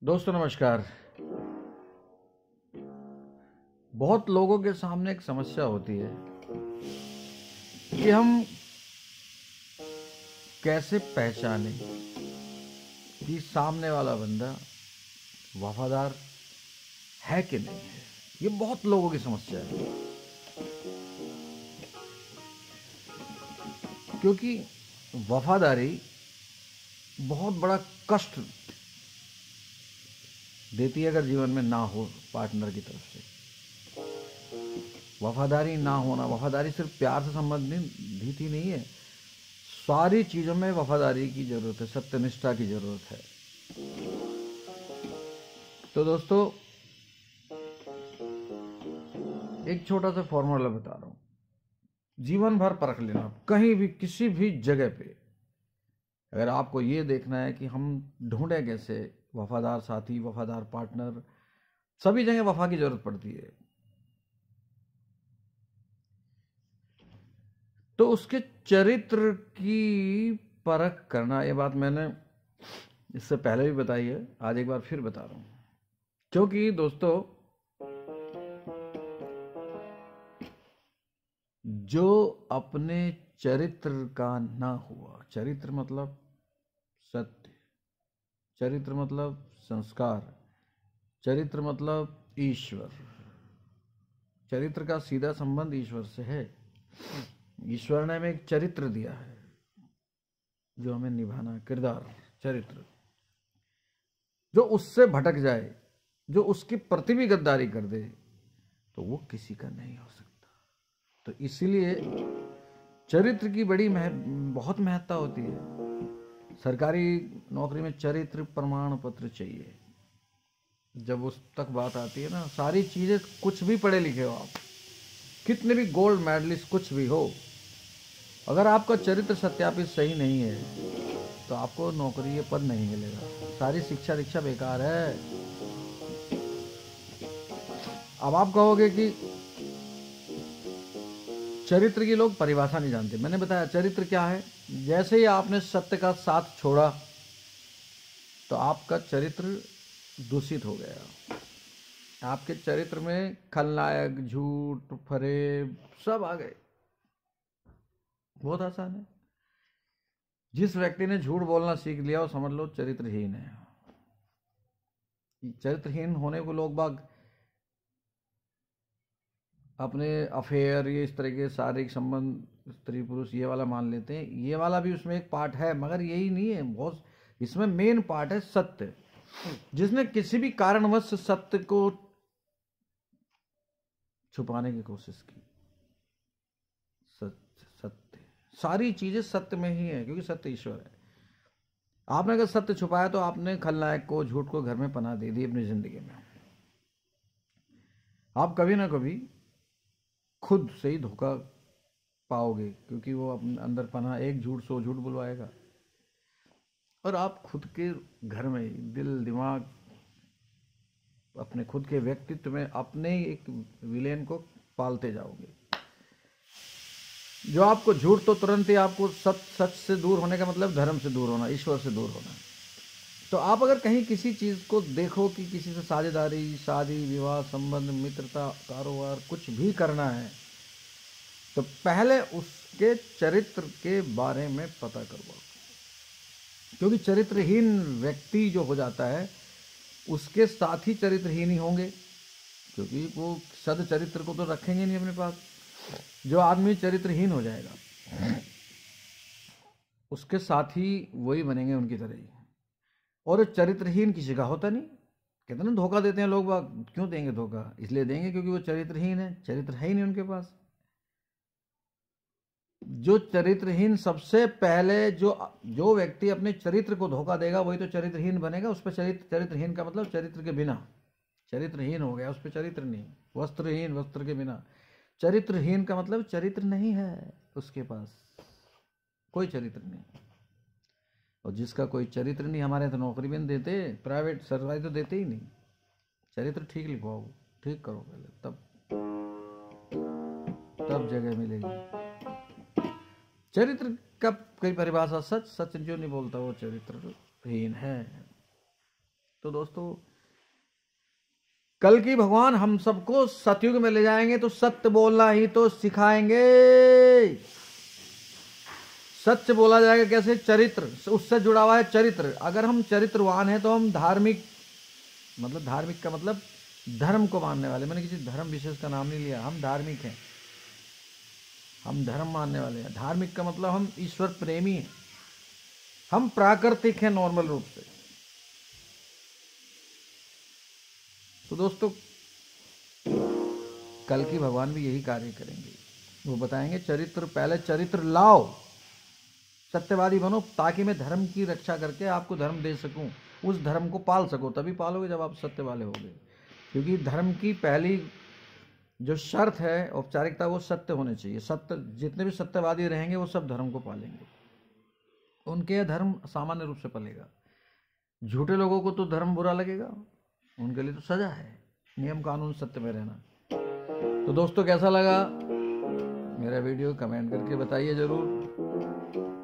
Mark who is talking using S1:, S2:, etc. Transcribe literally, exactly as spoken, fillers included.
S1: दोस्तों नमस्कार। बहुत लोगों के सामने एक समस्या होती है कि हम कैसे पहचानें कि सामने वाला बंदा वफादार है कि नहीं है। ये बहुत लोगों की समस्या है, क्योंकि वफादारी बहुत बड़ा कष्ट देती है अगर जीवन में ना हो पार्टनर की तरफ से। वफादारी ना होना, वफादारी सिर्फ प्यार से संबंधित ही नहीं है, सारी चीज़ों में वफादारी की ज़रूरत है, सत्यनिष्ठा की ज़रूरत है। तो दोस्तों एक छोटा सा फॉर्मूला बता रहा हूँ, जीवन भर परख लेना। कहीं भी किसी भी जगह पे अगर आपको ये देखना है कि हम ढूंढें कैसे वफादार साथी, वफादार पार्टनर, सभी जगह वफा की जरूरत पड़ती है, तो उसके चरित्र की परख करना। ये बात मैंने इससे पहले भी बताई है, आज एक बार फिर बता रहा हूं, क्योंकि दोस्तों जो अपने चरित्र का ना हुआ, चरित्र मतलब सत्य, चरित्र मतलब संस्कार, चरित्र मतलब ईश्वर, चरित्र का सीधा संबंध ईश्वर से है। ईश्वर ने हमें एक चरित्र दिया है जो हमें निभाना है, किरदार, चरित्र। जो उससे भटक जाए, जो उसके प्रति भी गद्दारी कर दे, तो वो किसी का नहीं हो सकता। तो इसीलिए चरित्र की बड़ी मह, बहुत महत्ता होती है। सरकारी नौकरी में चरित्र प्रमाण पत्र चाहिए। जब उस तक बात आती है ना, सारी चीज़ें, कुछ भी पढ़े लिखे हो आप, कितने भी गोल्ड मेडलिस्ट कुछ भी हो, अगर आपका चरित्र सत्यापित सही नहीं है तो आपको नौकरी, ये पद नहीं मिलेगा। सारी शिक्षा दीक्षा बेकार है। अब आप कहोगे कि चरित्र की लोग परिभाषा नहीं जानते। मैंने बताया चरित्र क्या है। जैसे ही आपने सत्य का साथ छोड़ा तो आपका चरित्र दूषित हो गया। आपके चरित्र में खलनायक, झूठ, फरेब सब आ गए। बहुत आसान है। जिस व्यक्ति ने झूठ बोलना सीख लिया वो समझ लो चरित्रहीन है। चरित्रहीन होने को लोग बाग अपने अफेयर, ये इस तरह के शारीरिक संबंध, स्त्री पुरुष, ये वाला मान लेते हैं। ये वाला भी उसमें एक पार्ट है, मगर यही नहीं है। बहुत इसमें मेन पार्ट है सत्य। जिसने किसी भी कारणवश सत्य को छुपाने की कोशिश की, सत्य सत्य सारी चीजें सत्य में ही है, क्योंकि सत्य ईश्वर है। आपने अगर सत्य छुपाया तो आपने खलनायक को, झूठ को घर में पनाह दे दी अपनी जिंदगी में। आप कभी ना कभी खुद से ही धोखा पाओगे, क्योंकि वो अपने अंदर पनाह, एक झूठ सौ झूठ बुलवाएगा, और आप खुद के घर में ही दिल, दिमाग, अपने खुद के व्यक्तित्व में अपने ही एक विलेन को पालते जाओगे। जो आपको झूठ, तो तुरंत ही आपको सच, सच से दूर होने का मतलब धर्म से दूर होना, ईश्वर से दूर होना। तो आप अगर कहीं किसी चीज़ को देखो कि किसी से साझेदारी, शादी, विवाह, संबंध, मित्रता, कारोबार कुछ भी करना है, तो पहले उसके चरित्र के बारे में पता करवाओ। क्योंकि चरित्रहीन व्यक्ति जो हो जाता है, उसके साथ ही चरित्रहीन ही होंगे, क्योंकि वो सद चरित्र को तो रखेंगे नहीं अपने पास। जो आदमी चरित्रहीन हो जाएगा, उसके साथ ही वही बनेंगे उनकी तरह ही। और चरित्रहीन किसी का होता नहीं। कितना धोखा देते हैं लोग बाग। क्यों देंगे धोखा? इसलिए देंगे क्योंकि वो चरित्रहीन है, चरित्र है ही नहीं उनके पास। जो चरित्रहीन, सबसे पहले जो जो व्यक्ति अपने चरित्र को धोखा देगा वही तो चरित्रहीन बनेगा। उस पर चरित्र, चरित्रहीन का मतलब चरित्र के बिना, चरित्रहीन हो गया, उस पर चरित्र नहीं। वस्त्रहीन, वस्त्र के बिना। चरित्रहीन का मतलब चरित्र नहीं है उसके पास, कोई चरित्र नहीं। और जिसका कोई चरित्र नहीं, हमारे तो नौकरी भी नहीं देते, प्राइवेट सरकारी तो देते ही नहीं। चरित्र ठीक लिखवाओ, ठीक करो पहले, तब तब जगह मिलेगी। चरित्र का कई परिभाषा, सच, सच जो नहीं बोलता वो चरित्रहीन है। तो दोस्तों कल की भगवान हम सबको सतयुग में ले जाएंगे, तो सत्य बोलना ही तो सिखाएंगे। सत्य बोला जाएगा कैसे? चरित्र, उससे जुड़ा हुआ है चरित्र। अगर हम चरित्रवान हैं तो हम धार्मिक, मतलब धार्मिक का मतलब धर्म को मानने वाले, मैंने किसी धर्म विशेष का नाम नहीं लिया, हम धार्मिक हैं, हम धर्म मानने वाले हैं। धार्मिक का मतलब हम ईश्वर प्रेमी हैं, हम प्राकृतिक हैं नॉर्मल रूप से। तो दोस्तों कल की भगवान भी यही कार्य करेंगे, वो बताएंगे चरित्र, पहले चरित्र लाओ, सत्यवादी बनो, ताकि मैं धर्म की रक्षा करके आपको धर्म दे सकूं, उस धर्म को पाल सको। तभी पालोगे जब आप सत्य वाले होगे, क्योंकि धर्म की पहली जो शर्त है औपचारिकता, वो सत्य होने चाहिए। सत्य, जितने भी सत्यवादी रहेंगे वो सब धर्म को पालेंगे, उनके धर्म सामान्य रूप से पलेगा। झूठे लोगों को तो धर्म बुरा लगेगा, उनके लिए तो सजा है, नियम कानून सत्य में रहना। तो दोस्तों कैसा लगा मेरा वीडियो, कमेंट करके बताइए जरूर।